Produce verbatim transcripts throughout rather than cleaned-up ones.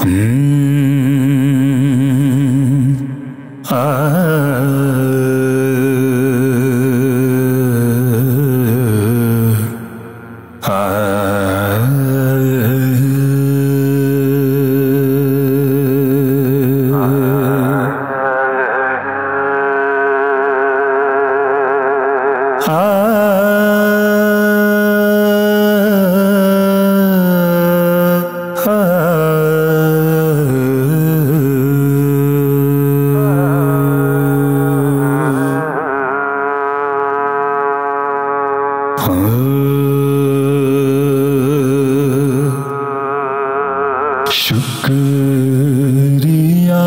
शुक्रिया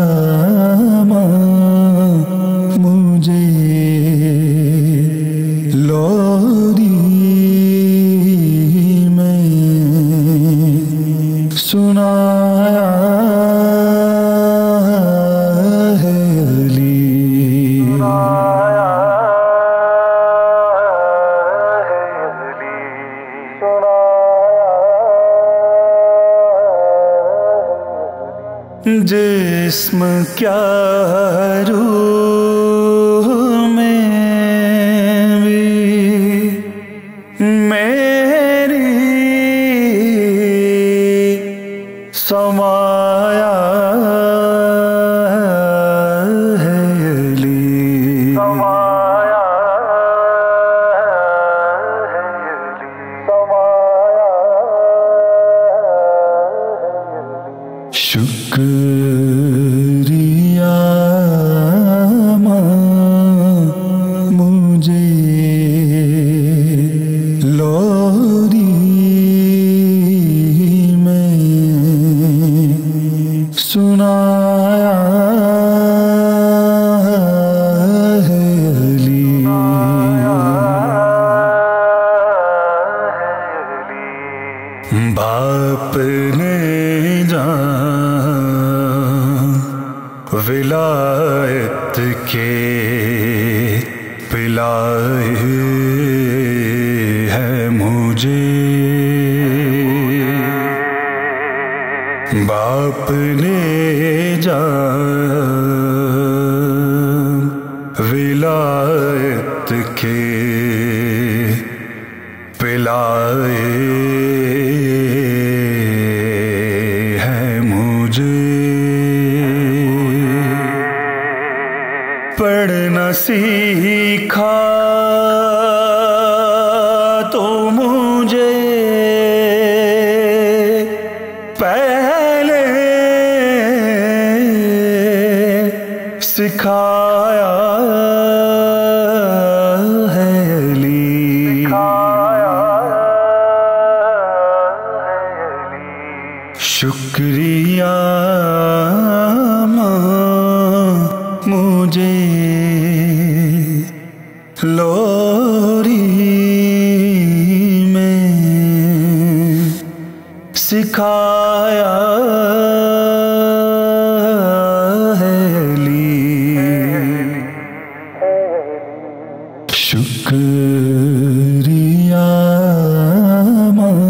माँ मुझे लोरी में सुनाया है अली। जिस्म क्या रूह में भी मेरी समाया है अली। समाया है अली। समाया शुक्रिया माँ मुझे लोरी में सुनाया है अली। बाप ने जान विलायत के पिलाए है मुझे। बाप ने जान विलायत के पिलाए पढ़ना सीखा तो मुझे पहले सिखाया है अली। शुक्रिया मुझे लोरी में सिखाया है अली। शुक्रिया माँ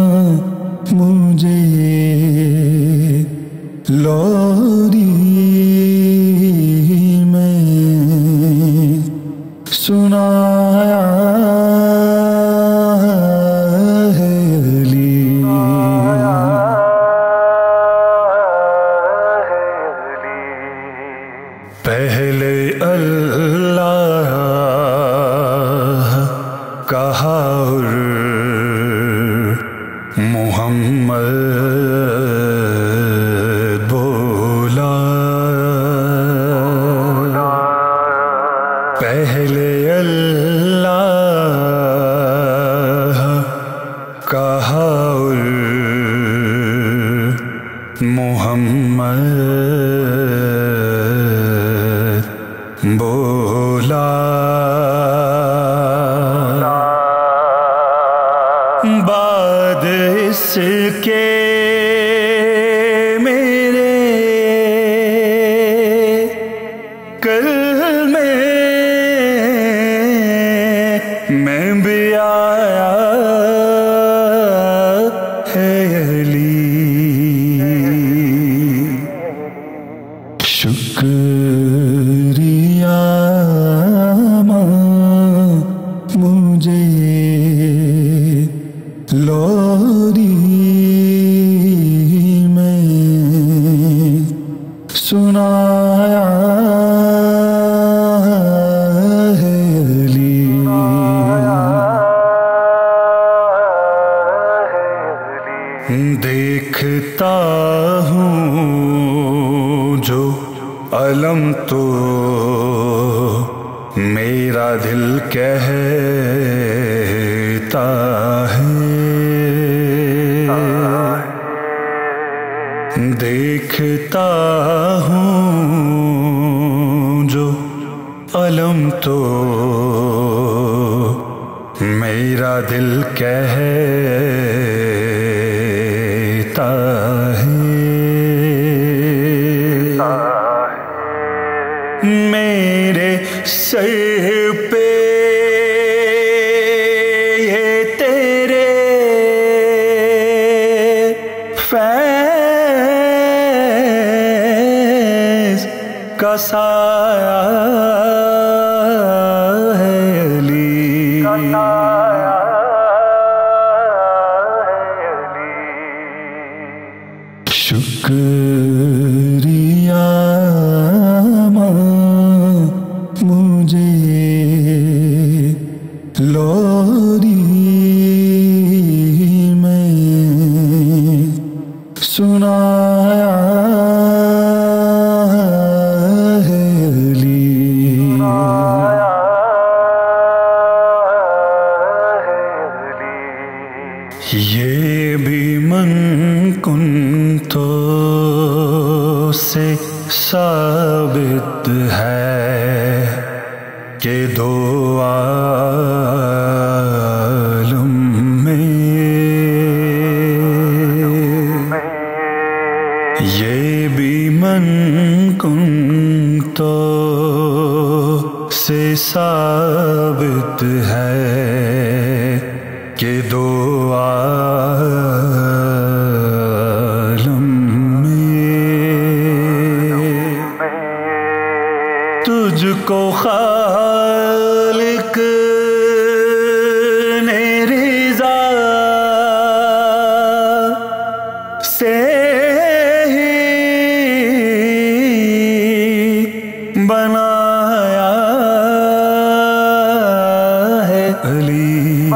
मुझे लोरी सुनाया है अली। पहले अल्लाह कहा और मोहम्मद बोला। पहले अल्लाह कहा और मोहम्मद बोला। बाद इसके मेरे कल में मैं भी आया है अली। सुनाया है अली, देखता हूँ जो अलम तो मेरा दिल कहता है, देखता हूँ जो अलम तो मेरा दिल कहता है। मेरे सर पे ये तेरे फैज़ का साया है अली, शुक्रिया मुझे लोरी में सुनाया है अली, ये भी मन कुन तो से साबित है कि दो आलम में ये भी मन कुन तो से साबित है कि दो आलम तुझको खालिक ने रिज़ा से ही बनाया है अली,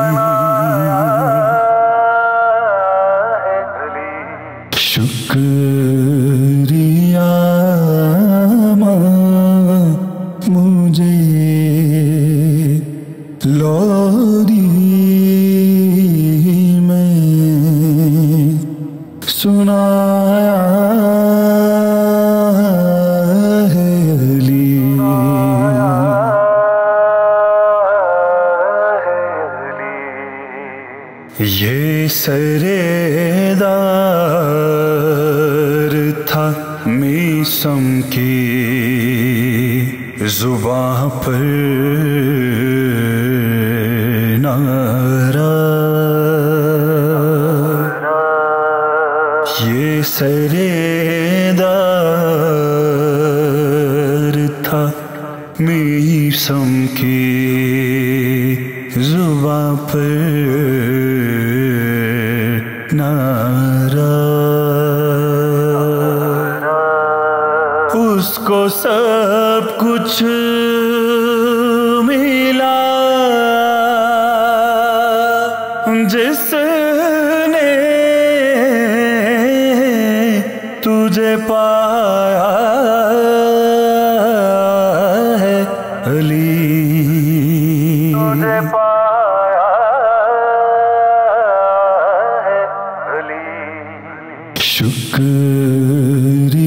शुक्रिया मुझे लोरी में सुनाया है अली, ये सरेदार था मीसम की जुबां पर नारा, ये सरेदार था मीसम की जुबां पर नारा, उसको सब कुछ मिला जिसने तुझे पाया है अली, तुझे पाया है अली, शुक्रिया